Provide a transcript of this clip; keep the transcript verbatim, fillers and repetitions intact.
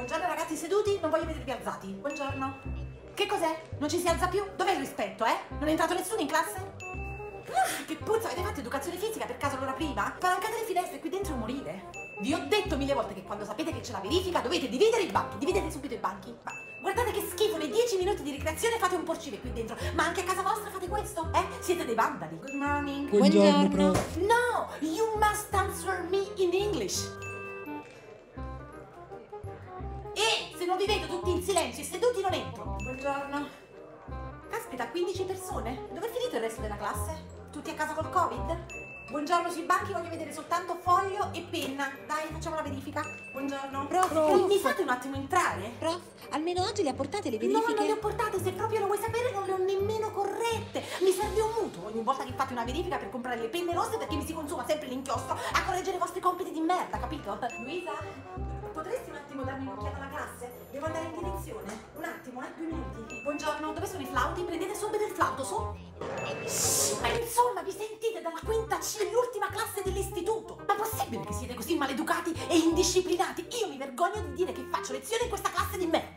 Buongiorno ragazzi, seduti, non voglio vedervi alzati. Buongiorno. Che cos'è? Non ci si alza più? Dov'è il rispetto, eh? Non è entrato nessuno in classe? Ah, che puzza, avete fatto educazione fisica per caso l'ora prima? Spalancate le finestre, qui dentro morire. Vi ho detto mille volte che quando sapete che c'è la verifica dovete dividere i banchi, dividete subito i banchi. Ma guardate che schifo, nei dieci minuti di ricreazione fate un porcile qui dentro. Ma anche a casa vostra fate questo? Eh? Siete dei vandali. Good morning. Buongiorno, prof. No, you must answer me in English. E se non vi vedo tutti in silenzio e seduti non entro. Buongiorno. Caspita, quindici persone? Dove è finito il resto della classe? Tutti a casa col Covid? Buongiorno, sui banchi voglio vedere soltanto foglio e penna. Dai, facciamo la verifica. Buongiorno. Prof, Prof. Mi fate un attimo entrare? Prof, almeno oggi le ha portate le No, verifiche? non le ho portate, se proprio lo vuoi sapere non le ho nemmeno corrette. Mi serve un mutuo ogni volta che fate una verifica per comprare le penne rosse perché mi si consuma sempre l'inchiostro a correggere i vostri compiti di merda, capito? Luisa, potresti un attimo darmi un'occhiata alla classe? Devo andare in direzione. Un attimo, eh, due minuti. Buongiorno, dove sono i flauti? Prendete subito il flauto, su. Ma insomma, vi sentite dalla quinta C, l'ultima classe dell'istituto. Ma possibile che siete così maleducati e indisciplinati? Io mi vergogno di dire che faccio lezione in questa classe di merda.